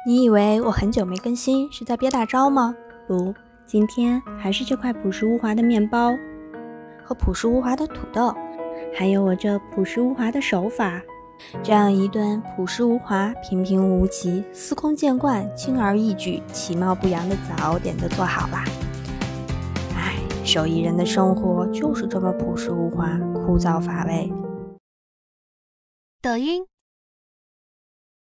你以为我很久没更新是在憋大招吗？ 不，今天还是这块朴实无华的面包和朴实无华的土豆， 还有我这朴实无华的手法， 这样一顿朴实无华、平平无奇、司空见惯、轻而易举、其貌不扬的早点就做好啦。唉，手艺人的生活就是这么朴实无华、枯燥乏味。 抖音